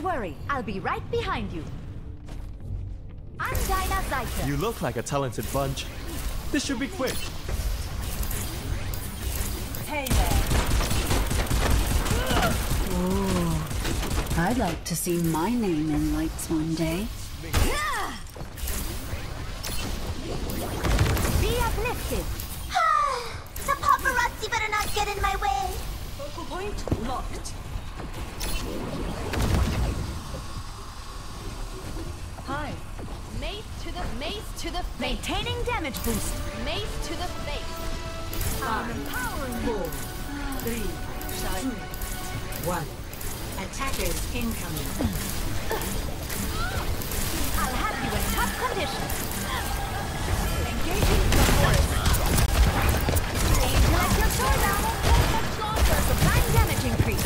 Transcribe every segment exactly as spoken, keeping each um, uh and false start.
worry, I'll be right behind you. I'm Dinah Zyka. You look like a talented bunch. This should be quick. Hey there. Oh, I'd like to see my name in lights one day. Be uplifted. The paparazzi better not get in my way. Focal point locked. Hi. Mace to the mace to the face. Maintaining damage boost. Mace to the face. I'm empowering Four, three, Shy. two, one. Attackers incoming. I'll have you in tough condition. Engaging the forest. Aim to let your sword down. Much longer. Supplying damage increase.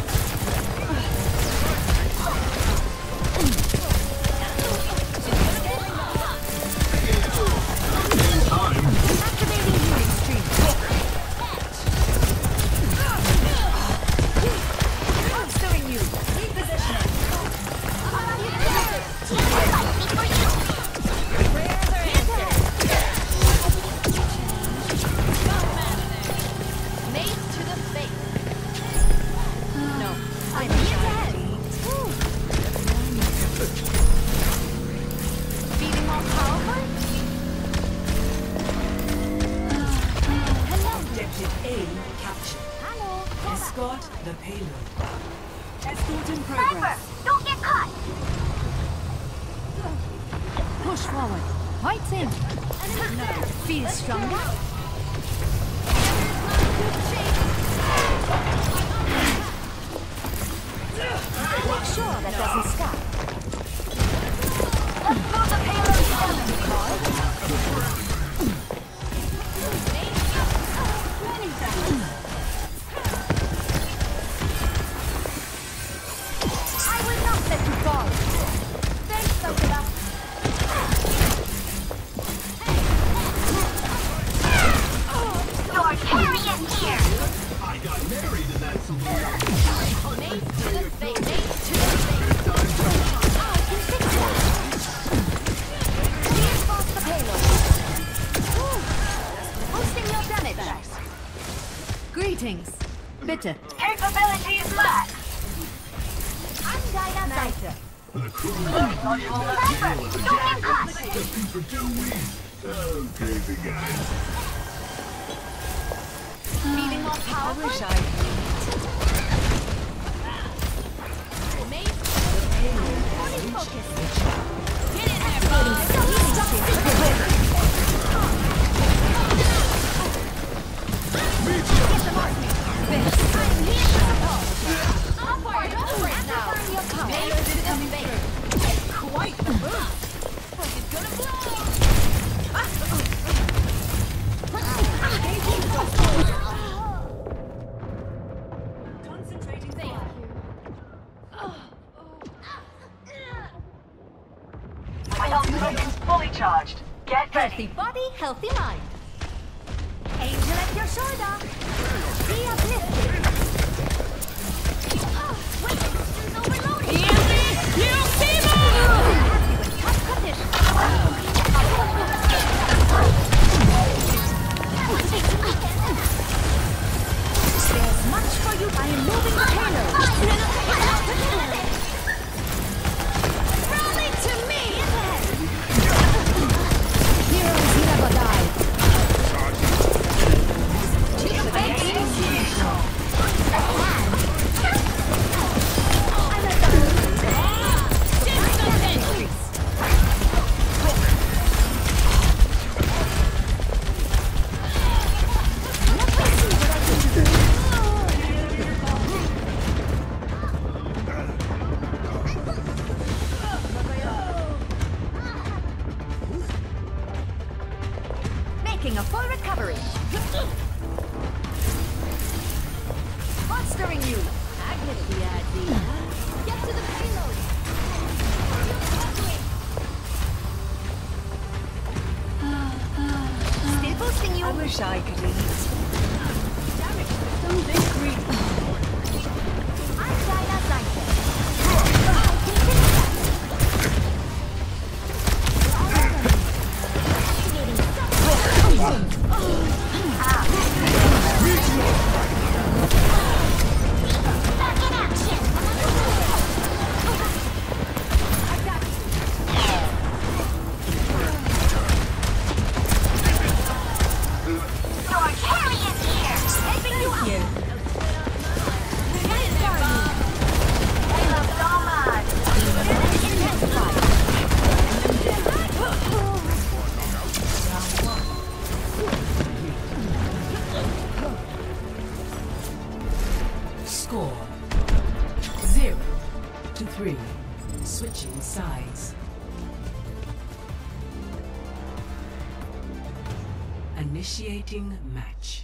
Activating healing stream. Monstering you. Repositioning. Mace to the face. No, I'm here to help. Feeling more powerful? Hello. Objective A captured. Hello. Escort the payload. Escort in Sniper, progress. don't get caught. Push forward. White's in. No. Feel stronger? Make sure that doesn't scar. Let's move the payload down. I will not let you fall. Thanks, Sakura. Your carrion here. Mace to the face. Mace to the face. Reinforce the payload. Woo. Boosting your damage. Greetings. Bitte. Capabilities max. I'm Dinah Zyka. Sniper, don't get caught. Feeling more powerful? Mace to the Fully focused. Get in there, bud. Get them off me. I'm here to support. Up for it, over it now. Amplifying your power. Mace to the face. Quite the move. It's gonna blow. Concentrating fire. My ultimate is fully charged. Get Healthy body, healthy mind. Angel at your shoulder. Be uplifted. Oh, wait, it's overloaded. You see I'll have you in tough condition. There's much for you. I am moving the payload. Rally to me! Heroes never die. Making a full recovery. Monstering you. Agnes the idea. Get to the payload. Still boosting you. I wish I could eat. Damage. Don't be greedy. I'm Dinah Zyka. three. Switching sides. Initiating match.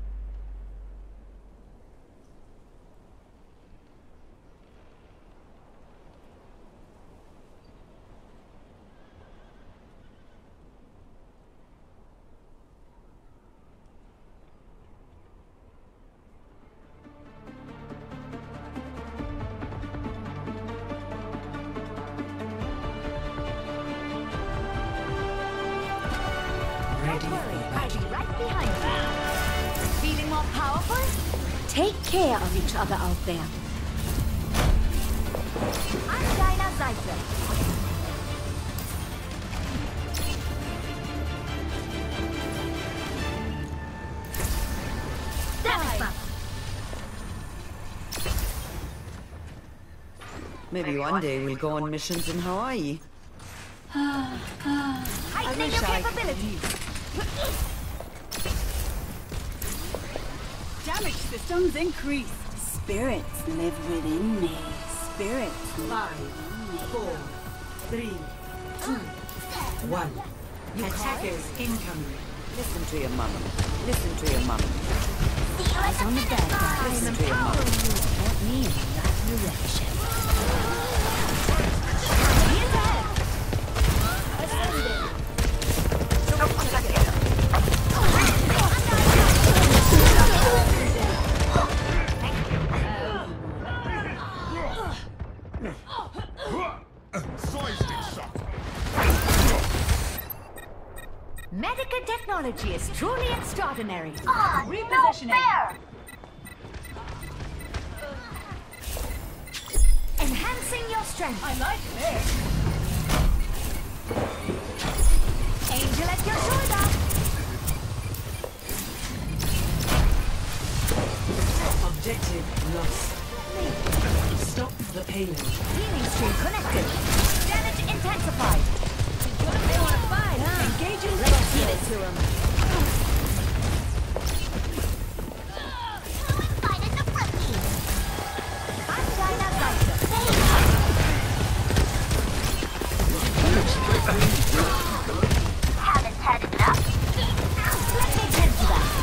Take care of each other out there. I'm Dinah Zeiser. Maybe one day we'll go on missions in Hawaii. Heightening your capabilities. Damage systems increase. Spirits live within me. Spirits Five, four, three, two, one. Attackers incoming. Listen to your mama. Listen to your mama. eyes on the bad guy. Listen to your mama. Point me in that direction. Medical technology is truly extraordinary. Ah, Repositioning. no fair. Enhancing your strength. I like this. Angel at your shoulder. Objective lost. Stop the payload. Healing stream connected. Damage intensified. They want to fight, huh? Engaging. Let's give it to them. Who invited the rookies? I'm Dinah Zeiser. Haven't had enough? Let me tend to that.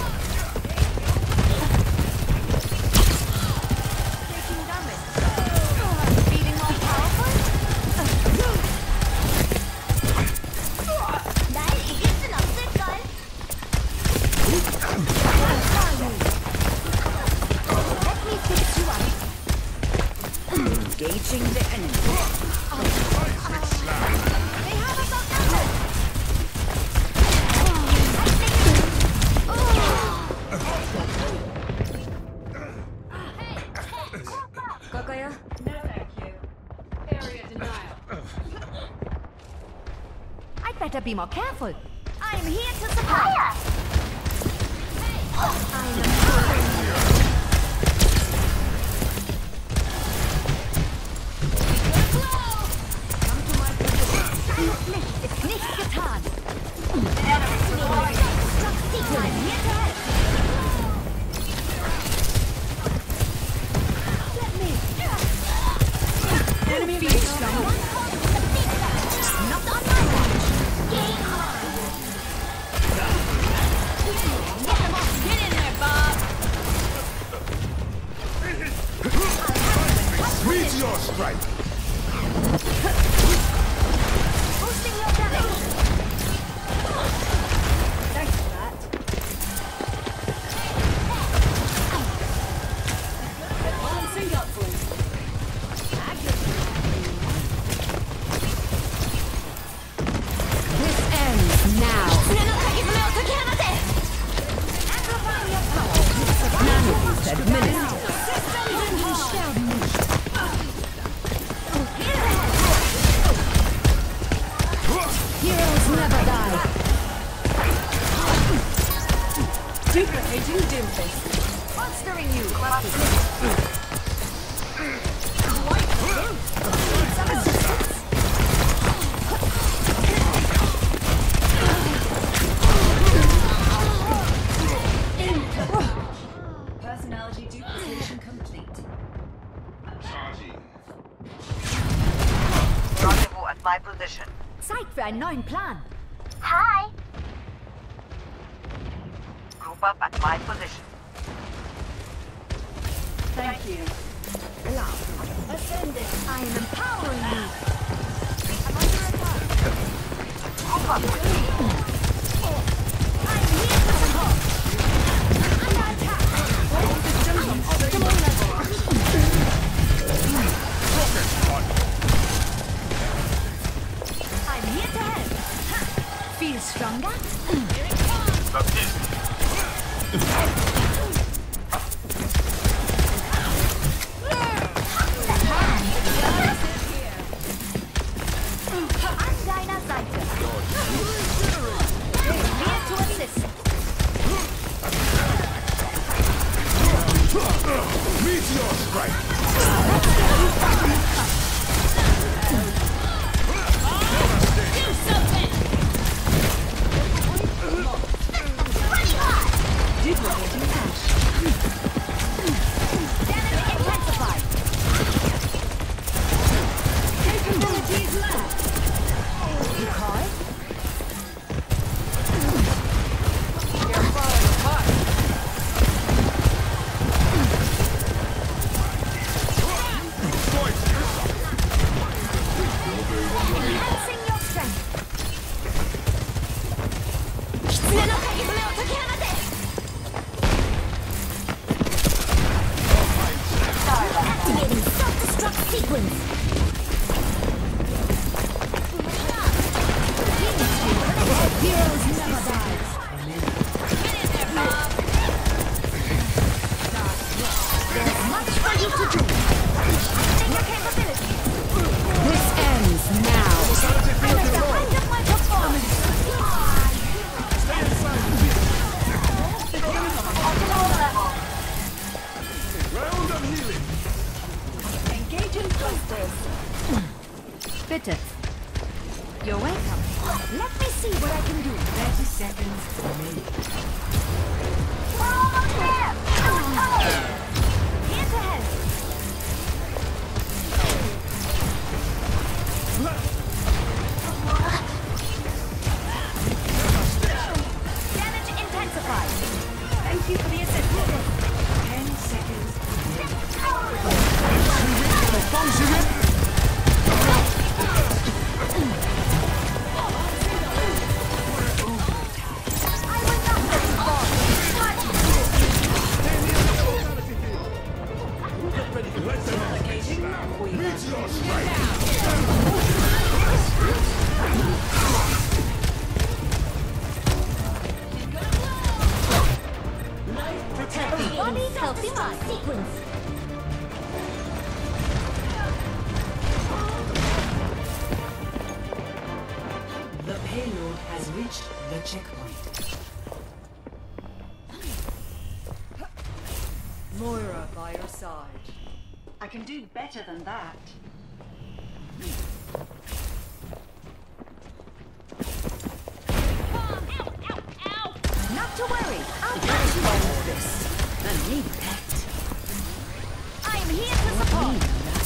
Taking damage. Feeling more powerful? 날 이길 순 없을걸? Let me fix you up. Engaging the enemy. They have us outnumbered. Kakaya? No, thank you. Area denial. I'd better be more careful. I'm here to supply us. I'm Come to my position. Nicht ist nicht getan. I'm here to help. Let me. Enemy base not on my watch. Game on. Get them off. Get in there, Bob. Meteor strike! Boosting your damage. Thanks for that. Balancing upwards. This ends now. Amplifying your power. Nanobots administered. Systems in sterben nicht. Heroes never die. Duplicating Doomfist. Monstering you. Quite the boost. Need some assistance. Personality duplication complete. Charging. my position. Zeit für einen neuen Plan. Hi. Group up at my position. Thank you. Ascended. I am empowering you. I'm under attack. Group up with me. I'm here to support. Under attack. System on optimal level. I'm here to help. Feel stronger? Here it comes. That's it. An deiner Seite. Here to assist. Meteor strike. Do something! Duplicating ash. Damage intensified. Capabilities left. Decoy? You're falling apart. Enhancing your strength. Activating self-destruct sequence. Heroes never die. Get in there, Bob. There's much for you to do. Activate your capabilities. This ends now. I'm at the height of my performance. Round of healing. Engaging clusters. Bitte. You're welcome. Let me see what I can do. thirty seconds remaining. We're almost there. Here to help. Damage intensified. Thank you for the assistance. ten seconds I will not let you fall. Meteor strike. Healthy body, healthy mind. Sequence. The payload has reached the checkpoint. Moira by your side. I can do better than that. Not to worry. I'll catch you all of this. I need that. I am here to support.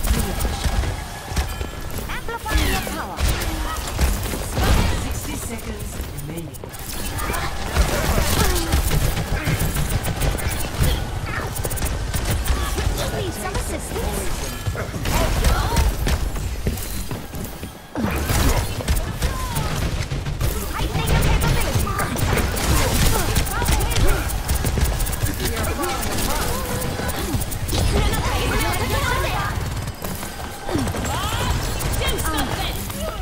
Amplifying your power. sixty seconds remaining. Need some assistance? Heightening your capabilities. Do something!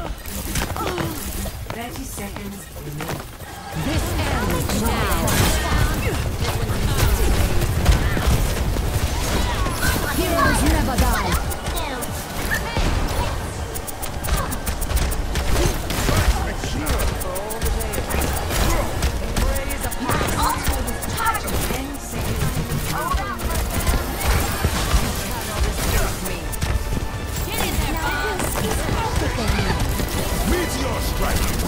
thirty seconds remaining. This ends now. Heroes never die. ten seconds. Get in there, Bob. This is everything. Meteor strike.